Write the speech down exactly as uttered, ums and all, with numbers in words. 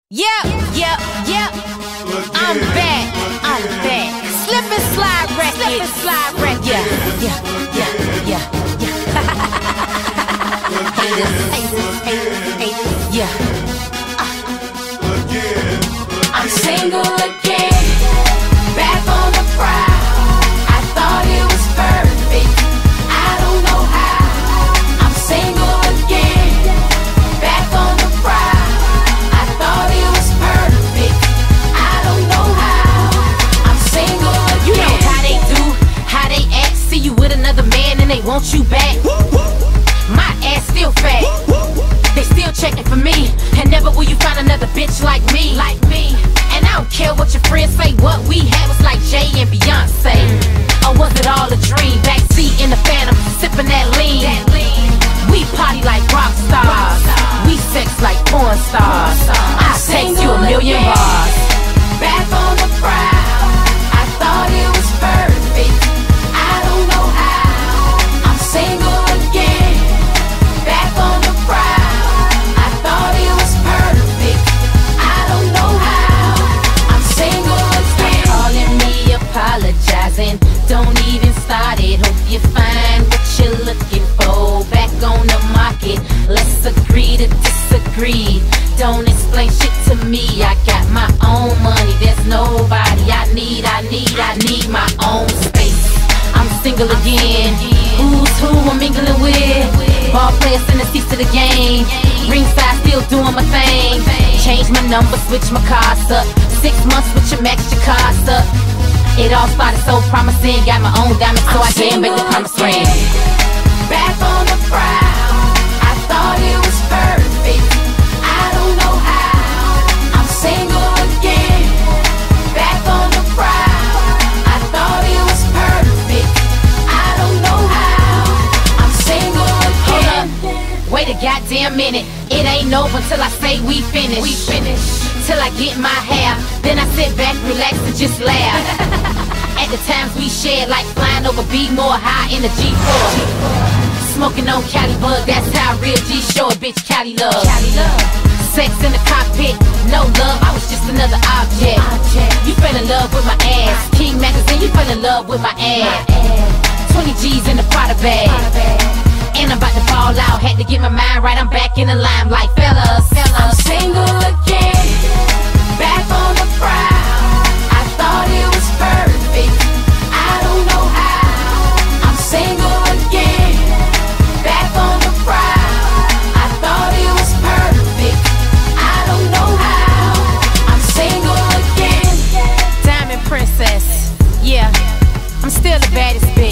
Yeah, yeah, yeah. I'm back, I'm back. Slip and slide record. Slip and slide record. Yeah, yeah, yeah, yeah, yeah. Haters, haters, haters, haters. Yeah. Uh. I'm single again, back on the prowl. I thought it was perfect, I don't know how. I'm single again, back on the prowl. I thought it was perfect, I don't know how. I'm single again. You know how they do, how they act. See you with another man and they want you back. My ass still fat, they still checking for me, and never will you find another bitch like me. Like me. And I don't care what your friends say, what we had was like Jay and Beyonce. Or was it all a dream? Backseat in the Phantom, sipping that lean. We party like rock stars, we sex like porn stars. I text you a million bars. Back on the prowl, I thought it was perfect, I don't know how. I'm single again, back on the prowl. I thought it was perfect, I don't know how. I'm single again. Calling me, apologizing, don't even start it. Hope you find what you're looking for. Back on the market, let's agree to disagree. Don't explain shit to me, I got my own money. There's nobody I need, I need, I need my own space. I'm single again, who's who I'm mingling with. Ball players in the seats to the game, ringside still doing my thing. Change my number, switch my cars up. Six months with your max, your cars up. It all started so promising, got my own diamond, so I came back to promise ring. Back on the prowl, I thought it was perfect, I don't know how. I'm single again, back on the prowl. I thought it was perfect, I don't know how. I'm single again. Hold up, wait a goddamn minute. It ain't over till I say we finish. We finish. Till I get my hair, then I sit back, relax and just laugh. At the times we shared, like flying over B more high in the G four. Smoking on Cali bug, that's how real G show a bitch Cali love. Cali love. Sex in the cockpit, no love, I was just another object. You fell in love with my ass. King magazine, you fell in love with my ass. twenty G's in the Prada bag, and I'm about to fall out. Had to get my mind right, I'm back in the limelight, fellas. I'm single again, back on the prowl. I thought it was perfect, I don't know how. I'm single again, back on the prowl. I thought it was perfect, I don't know how. I'm single again. Diamond princess, yeah, I'm still the baddest bitch.